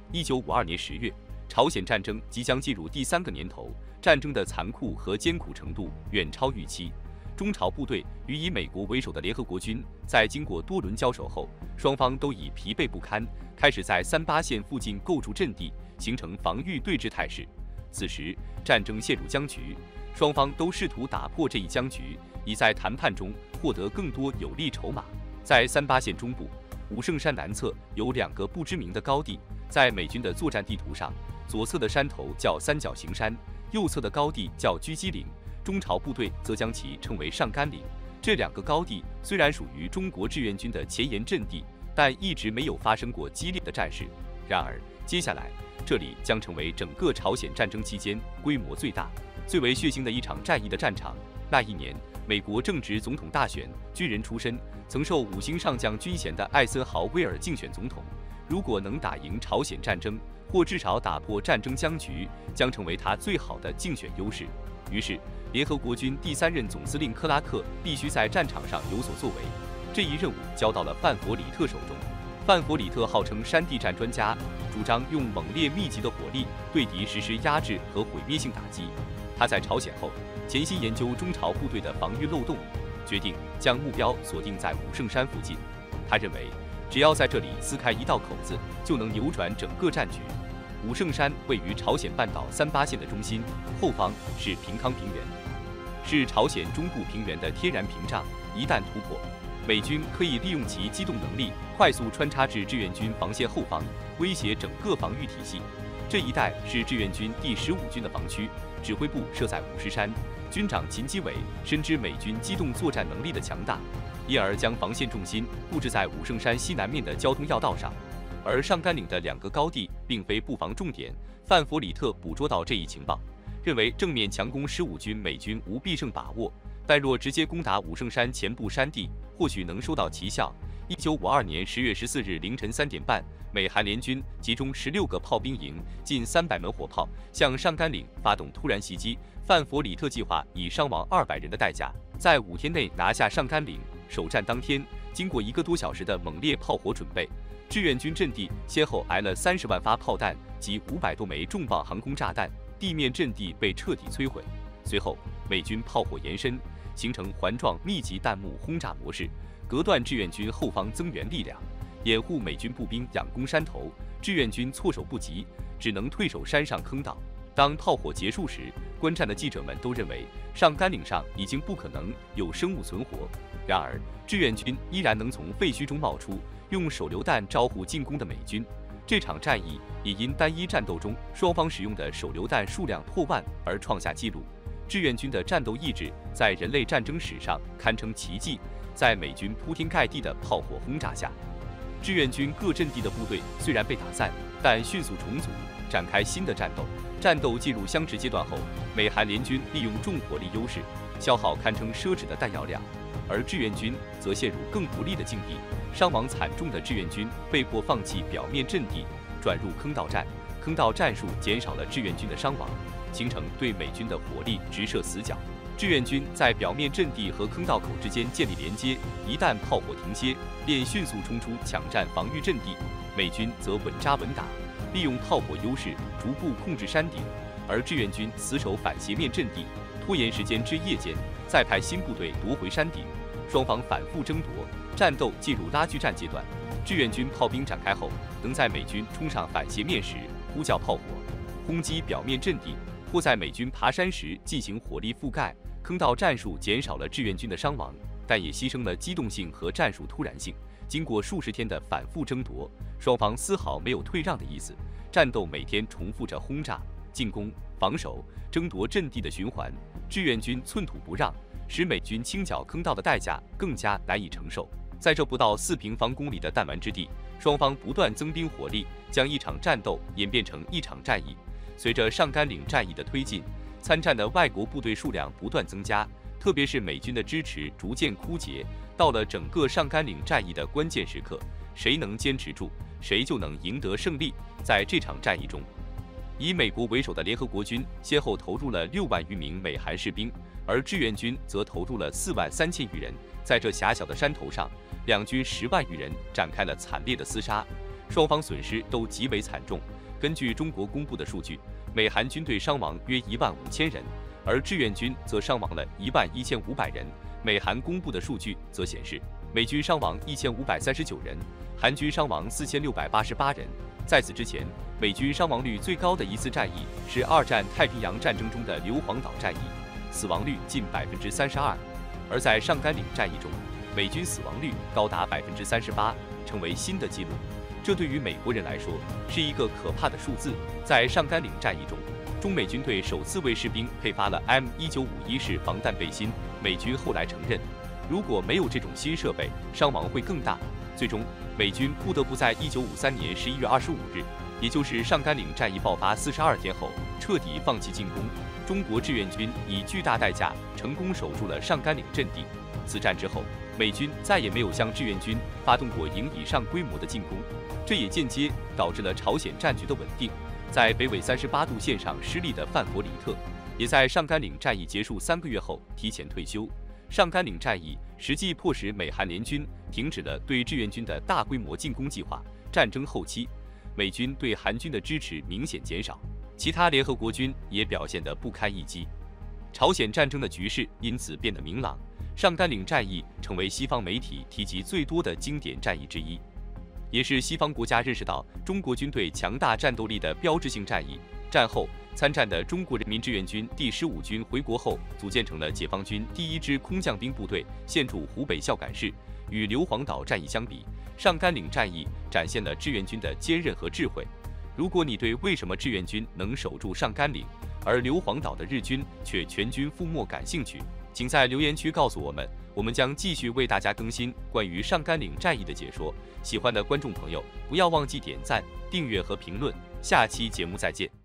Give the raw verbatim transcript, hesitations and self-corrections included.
一九五二年十月，朝鲜战争即将进入第三个年头，战争的残酷和艰苦程度远超预期。中朝部队与以美国为首的联合国军在经过多轮交手后，双方都已疲惫不堪，开始在三八线附近构筑阵地，形成防御对峙态势。此时，战争陷入僵局，双方都试图打破这一僵局，以在谈判中获得更多有利筹码。在三八线中部，五圣山南侧有两个不知名的高地，在美军的作战地图上，左侧的山头叫三角形山，右侧的高地叫狙击岭。中朝部队则将其称为上甘岭。这两个高地虽然属于中国志愿军的前沿阵地，但一直没有发生过激烈的战事。然而，接下来这里将成为整个朝鲜战争期间规模最大、最为血腥的一场战役的战场。那一年，美国正值总统大选，军人出身、曾受五星上将军衔的艾森豪威尔竞选总统。如果能打赢朝鲜战争，或至少打破战争僵局，将成为他最好的竞选优势。于是，联合国军第三任总司令克拉克必须在战场上有所作为。这一任务交到了范弗里特手中。范弗里特号称山地战专家，主张用猛烈密集的火力对敌实施压制和毁灭性打击。他在朝鲜后潜心研究中朝部队的防御漏洞，决定将目标锁定在五圣山附近。他认为，只要在这里撕开一道口子，就能扭转整个战局。五圣山位于朝鲜半岛三八线的中心，后方是平康平原，是朝鲜中部平原的天然屏障。一旦突破，美军可以利用其机动能力，快速穿插至志愿军防线后方，威胁整个防御体系。这一带是志愿军第十五军的防区，指挥部设在五狮山。军长秦基伟深知美军机动作战能力的强大，因而将防线重心布置在五圣山西南面的交通要道上。而上甘岭的两个高地并非布防重点，范弗里特捕捉到这一情报，认为正面强攻十五军美军无必胜把握，但若直接攻打五圣山前部山地，或许能收到奇效。一九五二年十月十四日凌晨三点半，美韩联军集中十六个炮兵营，近三百门火炮，向上甘岭发动突然袭击。范弗里特计划以伤亡二百人的代价，在五天内拿下上甘岭。首战当天，经过一个多小时的猛烈炮火准备，志愿军阵地先后挨了三十万发炮弹及五百多枚重磅航空炸弹，地面阵地被彻底摧毁。随后，美军炮火延伸，形成环状密集弹幕轰炸模式，隔断志愿军后方增援力量，掩护美军步兵仰攻山头。志愿军措手不及，只能退守山上坑道。当炮火结束时，观战的记者们都认为上甘岭上已经不可能有生物存活。然而，志愿军依然能从废墟中冒出，用手榴弹招呼进攻的美军。这场战役也因单一战斗中双方使用的手榴弹数量破万而创下纪录。志愿军的战斗意志在人类战争史上堪称奇迹。在美军铺天盖地的炮火轰炸下，志愿军各阵地的部队虽然被打散，但迅速重组，展开新的战斗。战斗进入相持阶段后，美韩联军利用重火力优势，消耗堪称奢侈的弹药量，而志愿军则陷入更不利的境地。伤亡惨重的志愿军被迫放弃表面阵地，转入坑道战。坑道战术减少了志愿军的伤亡，形成对美军的火力直射死角。志愿军在表面阵地和坑道口之间建立连接，一旦炮火停歇，便迅速冲出抢占防御阵地。美军则稳扎稳打，利用炮火优势逐步控制山顶，而志愿军死守反斜面阵地，拖延时间至夜间，再派新部队夺回山顶。双方反复争夺，战斗进入拉锯战阶段。志愿军炮兵展开后，能在美军冲上反斜面时呼叫炮火，轰击表面阵地，或在美军爬山时进行火力覆盖。坑道战术减少了志愿军的伤亡，但也牺牲了机动性和战术突然性。经过数十天的反复争夺，双方丝毫没有退让的意思。战斗每天重复着轰炸、进攻、防守、争夺阵地的循环。志愿军寸土不让，使美军清剿坑道的代价更加难以承受。在这不到四平方公里的弹丸之地，双方不断增兵火力，将一场战斗演变成一场战役。随着上甘岭战役的推进，参战的外国部队数量不断增加，特别是美军的支持逐渐枯竭。到了整个上甘岭战役的关键时刻，谁能坚持住，谁就能赢得胜利。在这场战役中，以美国为首的联合国军先后投入了六万余名美韩士兵，而志愿军则投入了四万三千余人。在这狭小的山头上，两军十万余人展开了惨烈的厮杀，双方损失都极为惨重。 根据中国公布的数据，美韩军队伤亡约一万五千人，而志愿军则伤亡了一万一千五百人。美韩公布的数据则显示，美军伤亡一千五百三十九人，韩军伤亡四千六百八十八人。在此之前，美军伤亡率最高的一次战役是二战太平洋战争中的硫磺岛战役，死亡率近百分之三十二。而在上甘岭战役中，美军死亡率高达百分之三十八，成为新的纪录。这对于美国人来说是一个可怕的数字。在上甘岭战役中，中美军队首次为士兵配发了 M 一九五一式防弹背心。美军后来承认，如果没有这种新设备，伤亡会更大。最终，美军不得不在一九五三年十一月二十五日，也就是上甘岭战役爆发四十二天后，彻底放弃进攻。中国志愿军以巨大代价成功守住了上甘岭阵地。此战之后，美军再也没有向志愿军发动过营以上规模的进攻，这也间接导致了朝鲜战局的稳定。在北纬三十八度线上失利的范弗里特，也在上甘岭战役结束三个月后提前退休。上甘岭战役实际迫使美韩联军停止了对志愿军的大规模进攻计划。战争后期，美军对韩军的支持明显减少，其他联合国军也表现得不堪一击。朝鲜战争的局势因此变得明朗，上甘岭战役成为西方媒体提及最多的经典战役之一，也是西方国家认识到中国军队强大战斗力的标志性战役。战后参战的中国人民志愿军第十五军回国后，组建成了解放军第一支空降兵部队，现驻湖北孝感市。与硫磺岛战役相比，上甘岭战役展现了志愿军的坚韧和智慧。如果你对为什么志愿军能守住上甘岭，而硫磺岛的日军却全军覆没感兴趣，请在留言区告诉我们，我们将继续为大家更新关于上甘岭战役的解说。喜欢的观众朋友，不要忘记点赞、订阅和评论。下期节目再见。